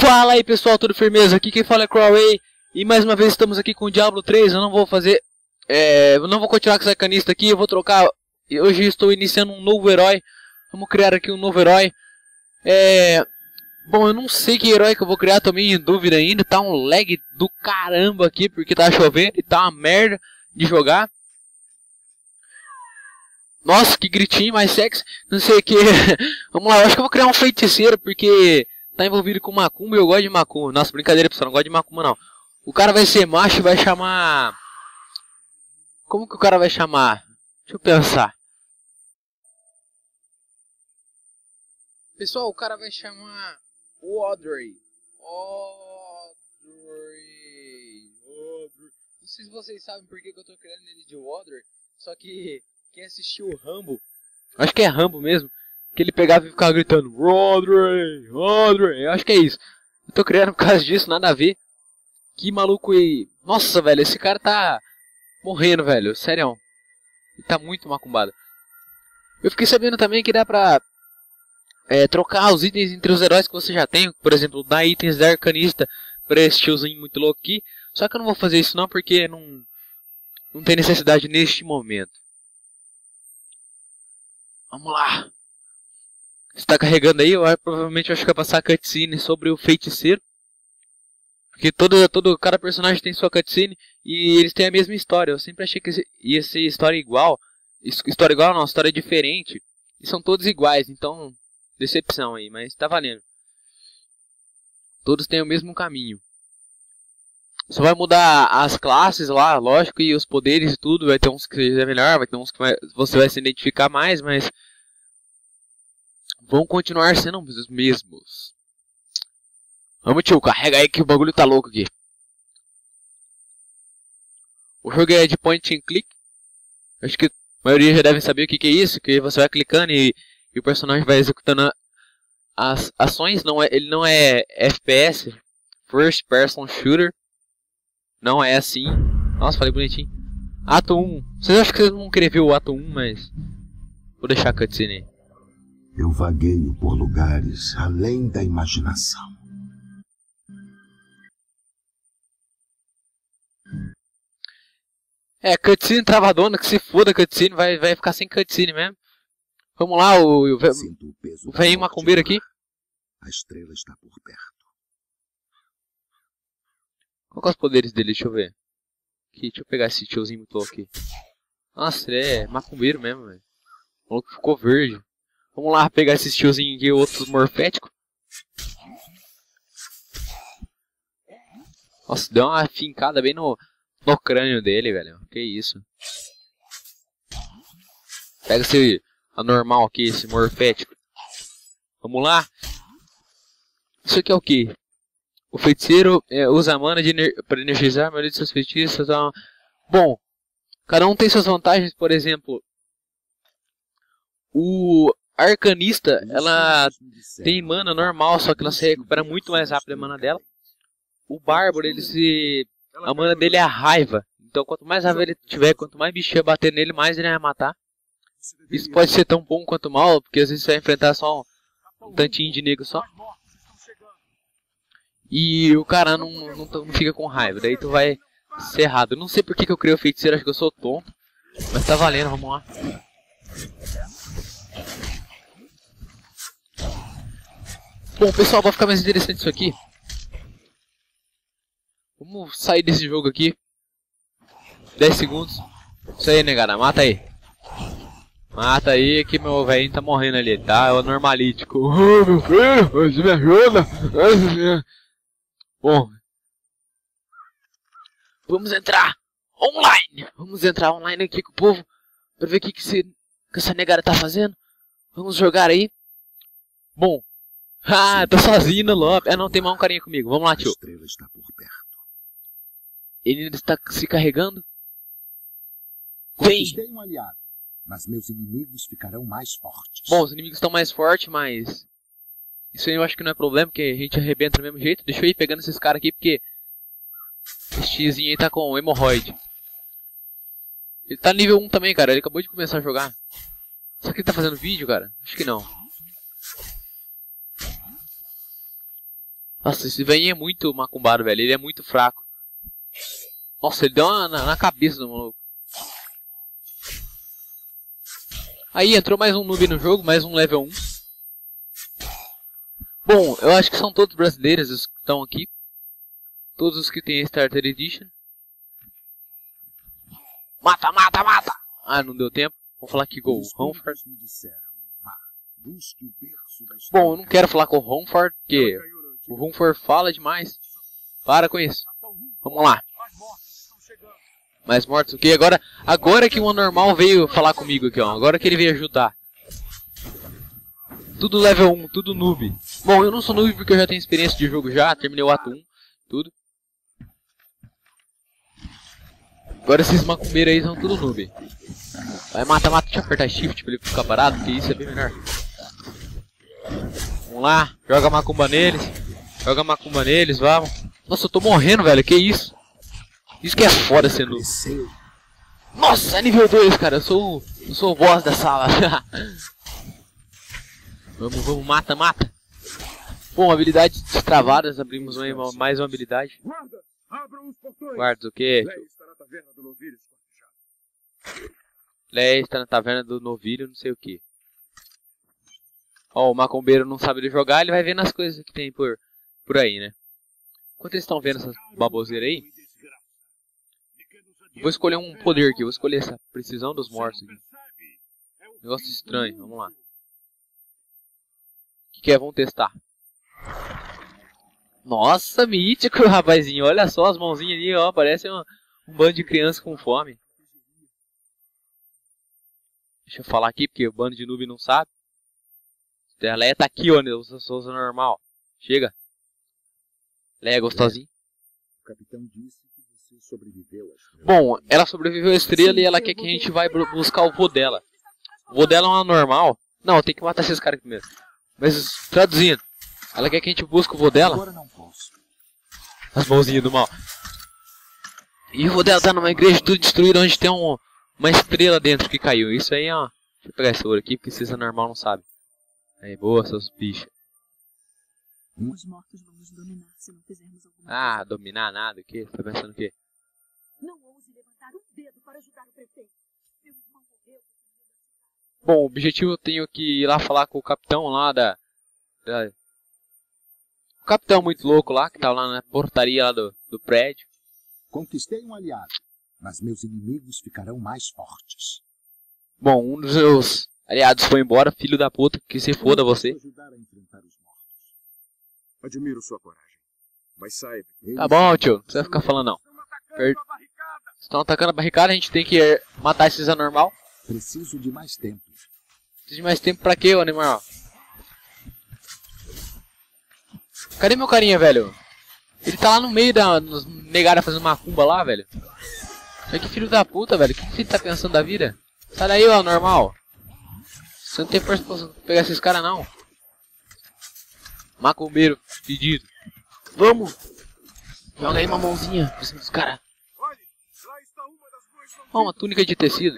Fala aí pessoal, tudo firmeza? Aqui quem fala é Crowway. E mais uma vez estamos aqui com o Diablo 3. Eu não vou fazer... eu não vou continuar com essa canista aqui. Eu vou trocar... Hoje estou iniciando um novo herói. Vamos criar aqui um novo herói. Bom, eu não sei que herói que eu vou criar. Tô meio em dúvida ainda. Tá um lag do caramba aqui, porque tá chovendo e tá uma merda de jogar. Nossa, que gritinho mais sexy. Não sei o que. Vamos lá, eu acho que eu vou criar um feiticeiro, porque... tá envolvido com macumba e eu gosto de macumba. Nossa, brincadeira, pessoal, não gosto de macumba não. O cara vai ser macho e vai chamar... Como que o cara vai chamar? Deixa eu pensar. Pessoal, o cara vai chamar... Audrey. Não sei se vocês sabem por que eu tô criando ele de Audrey. Só que quem assistiu o Rambo... Acho que é Rambo mesmo. Que ele pegava e ficava gritando Audrey, Audrey, eu acho que é isso. Eu tô criando por causa disso, nada a ver. Que maluco aí. Nossa, velho, esse cara tá morrendo, velho, sério. Ele tá muito macumbado. Eu fiquei sabendo também que dá pra trocar os itens entre os heróis que você já tem. Por exemplo, dar itens da arcanista pra esse tiozinho muito louco aqui. Só que eu não vou fazer isso não, porque não tem necessidade neste momento. Vamos lá. Está carregando aí, provavelmente eu acho que vai passar a cutscene sobre o feiticeiro. Porque cada personagem tem sua cutscene e eles têm a mesma história. Eu sempre achei que ia ser história igual. História igual não, história diferente. E são todos iguais, então decepção aí, mas tá valendo. Todos têm o mesmo caminho. Só vai mudar as classes lá, lógico, e os poderes e tudo. Vai ter uns que é melhor, vai ter uns que você vai se identificar mais, mas... vão continuar sendo os mesmos. Vamos, tio, carrega aí que o bagulho tá louco aqui. O jogo é de point and click. Acho que a maioria já deve saber o que é isso. Que você vai clicando e o personagem vai executando as ações. Ele não é FPS, First Person Shooter. Não é assim. Nossa, falei bonitinho. Ato 1. Vocês acham que vocês vão querer ver o Ato 1, mas... vou deixar a cutscene aí. Eu vagueio por lugares além da imaginação. Cutscene travadona, que se foda a cutscene, vai ficar sem cutscene mesmo. Vamos lá, o velhinho macumbeiro aqui. A estrela está por perto. Qual que é os poderes dele? Deixa eu ver. Aqui, deixa eu pegar esse tiozinho muito louco aqui. Nossa, ele é macumbeiro mesmo, velho. O maluco ficou verde. Vamos lá pegar esses tiozinhos aqui, outros morféticos. Nossa, deu uma fincada bem no crânio dele, velho. Que isso. Pega esse anormal aqui, esse morfético. Vamos lá. Isso aqui é o que? O feiticeiro usa a mana para energizar a maioria de seus feitiços. Bom, cada um tem suas vantagens. Por exemplo, o arcanista, ela tem mana normal, só que ela se recupera muito mais rápido a mana dela. O bárbaro, a mana dele é a raiva. Então quanto mais raiva ele tiver, quanto mais bichinha bater nele, mais ele vai matar. Isso pode ser tão bom quanto mal, porque às vezes você vai enfrentar só um tantinho de nego só. E o cara não fica com raiva, daí tu vai ser errado. Eu não sei porque que eu criei o feiticeiro, acho que eu sou tonto. Mas tá valendo, vamos lá. Bom, pessoal, vai ficar mais interessante isso aqui. Vamos sair desse jogo aqui. 10 segundos. Isso aí, negada, mata aí. Mata aí que meu velhinho tá morrendo ali, tá? É o normalítico. Oh, meu filho, você me ajuda? Bom. Vamos entrar online. Vamos entrar online aqui com o povo. Pra ver o que essa negada tá fazendo. Vamos jogar aí. Bom. Ah, tô sozinho no lobby. Não, tem mais um carinha comigo. Vamos lá, tio. A estrela está por perto. Ele ainda está se carregando. Vem! Conquistei um aliado, mas meus inimigos ficarão mais fortes. Bom, os inimigos estão mais fortes, mas... isso aí eu acho que não é problema, porque a gente arrebenta do mesmo jeito. Deixa eu ir pegando esses caras aqui, porque... esse tiozinho aí tá com hemorroide. Ele tá nível 1 também, cara. Ele acabou de começar a jogar. Será que ele tá fazendo vídeo, cara? Acho que não. Nossa, esse velhinho é muito macumbado, velho. Ele é muito fraco. Nossa, ele deu uma na cabeça do maluco. Aí, entrou mais um noob no jogo, mais um level 1. Bom, eu acho que são todos brasileiros os que estão aqui. Todos os que tem Starter Edition. Mata, mata, mata! Ah, não deu tempo. Vamos falar aqui com o Ronford. Bom, eu não quero falar com o Ronford, porque o Ronford fala demais. Para com isso. Vamos lá. Mais mortos o quê? Agora que o anormal veio falar comigo aqui, ó. Agora que ele veio ajudar. Tudo level 1, tudo noob. Bom, eu não sou noob porque eu já tenho experiência de jogo já. Terminei o ato 1, tudo. Agora esses macumbeiros aí são tudo noob. Vai, mata, mata. Deixa eu apertar shift pra ele ficar parado, porque isso é bem melhor. Vamos lá. Joga macumba neles. Joga macumba neles, vamos. Nossa, eu tô morrendo, velho. Que isso? Isso que é foda sendo. Nossa, é nível 2, cara. Eu sou o boss da sala. Vamos, mata, mata. Bom, habilidades destravadas. Abrimos mais uma habilidade. Guardas o quê? Leia está na taverna do novilho, não sei o que. Ó, o macumbeiro não sabe ele jogar, ele vai vendo as coisas que tem por aí, né? Enquanto eles estão vendo essas baboseiras aí, vou escolher um poder aqui, vou escolher essa precisão dos mortos aqui. Negócio estranho, vamos lá. O que é? Vamos testar. Nossa, mítico, rapazinho, olha só as mãozinhas ali, ó, parece um bando de crianças com fome. Deixa eu falar aqui, porque o bando de noob não sabe. A Leia tá aqui, ó, eu sou normal. Chega. Leia gostosinho. O capitão disse que você sobreviveu à estrela. Bom, ela sobreviveu à estrela e ela quer que a gente vai buscar o vô dela. O vô dela é uma normal. Não, tem que matar esses caras primeiro. Mas, traduzindo, ela quer que a gente busque o vô dela. Agora não posso. As mãozinhas do mal. E o vô dela tá numa igreja tudo destruída, onde tem uma estrela dentro que caiu. Isso aí, ó. Deixa eu pegar esse ouro aqui, porque vocês é normal não sabe. Aí, boa, seus bichos. Os mortos vão nos dominar se não fizermos alguma coisa. Ah, dominar nada, o quê? Você tá pensando o quê? Não ouse levantar um dedo para ajudar o prefeito. Meu irmão morreu. Bom, o objetivo eu tenho que ir lá falar com o capitão lá O capitão muito louco lá, que tá lá na portaria lá do prédio. Conquistei um aliado, mas meus inimigos ficarão mais fortes. Bom, um dos meus aliados foi embora, filho da puta, que se foda você. Ajudar a enfrentar os mortos. Admiro sua coragem, mas saiba. Tá bom, tio, não precisa ficar falando não. Estão atacando a barricada, a gente tem que matar esses anormal. Preciso de mais tempo. Precisa de mais tempo pra quê, ô animal? Cadê meu carinha, velho? Ele tá lá no meio da negada fazendo macumba lá, velho. Que filho da puta, velho. O que ele tá pensando da vida? Sai daí, ô anormal. Você não tem força pra pegar esses caras, não. Macumbeiro, pedido. Vamos! Joga aí uma mãozinha pra cima dos caras. Ó, uma túnica de tecido.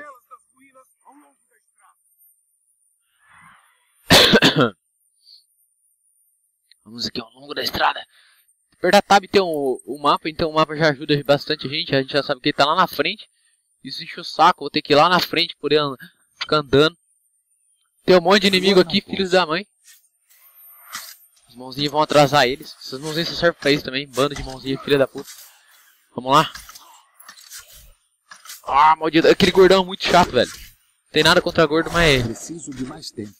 Vamos aqui ao longo da estrada. Apertar Tab tem o mapa, então o mapa já ajuda bastante a gente já sabe que ele tá lá na frente. Isso enche o saco, vou ter que ir lá na frente por ele ficar andando. Tem um monte de inimigo aqui, filhos da mãe. As mãozinhas vão atrasar eles. Essas mãozinhas só servem pra isso também, bando de mãozinha, filha da puta. Vamos lá. Ah, maldito, aquele gordão é muito chato, velho. Não tem nada contra gordo, mas Preciso de mais tempo.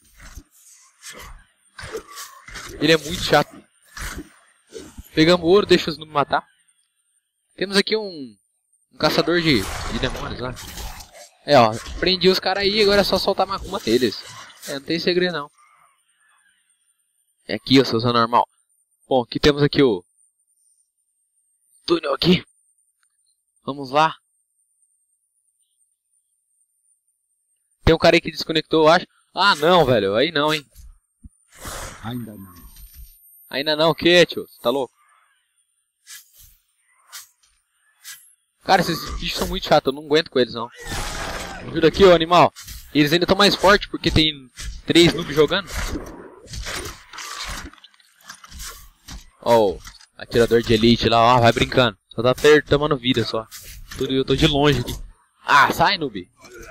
ele é muito chato. Pegamos ouro, deixa os noobs matar. Temos aqui um caçador de demônios lá. É, ó, prendi os caras aí, agora é só soltar a macumba deles. É, não tem segredo não. É aqui, ó, seus anormal. Bom, aqui temos aqui o túnel aqui. Vamos lá. Tem um cara aí que desconectou, eu acho. Ah, não, velho, aí não, hein. Ainda não. Ainda não, o que, tio? Você tá louco? Cara, esses bichos são muito chatos, eu não aguento com eles, não. Ajuda aqui, ô animal. E eles ainda estão mais fortes, porque tem 3 noobs jogando. Ó, atirador de elite lá, ó, vai brincando. Só tá tomando vida só. Eu tô de longe aqui. Ah, sai, noob.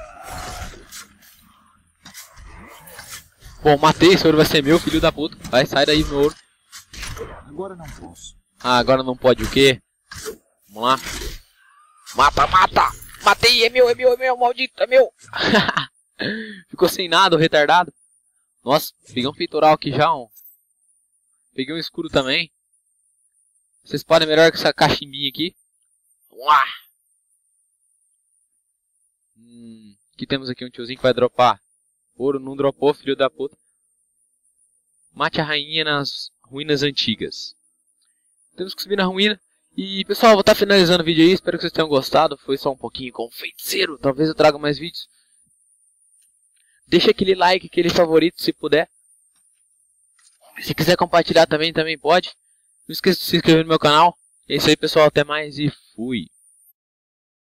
Bom, matei, esse ouro vai ser meu, filho da puta. Vai, sai daí, meu ouro. Agora não posso. Ah, agora não pode o quê? Vamos lá. Mata, mata! Matei, é meu, maldito, é meu! Ficou sem nada, o retardado. Nossa, peguei um peitoral aqui já, ó. Peguei um escudo também. Vocês podem melhor que essa cachimbinha aqui. Vamos lá! Que temos aqui um tiozinho que vai dropar. Ouro não dropou, filho da puta. Mate a rainha nas ruínas antigas. Temos que subir na ruína. E pessoal, vou estar finalizando o vídeo aí. Espero que vocês tenham gostado. Foi só um pouquinho com o feiticeiro. Talvez eu traga mais vídeos. Deixa aquele like, aquele favorito se puder. Se quiser compartilhar também pode. Não esqueça de se inscrever no meu canal. É isso aí pessoal, até mais e fui.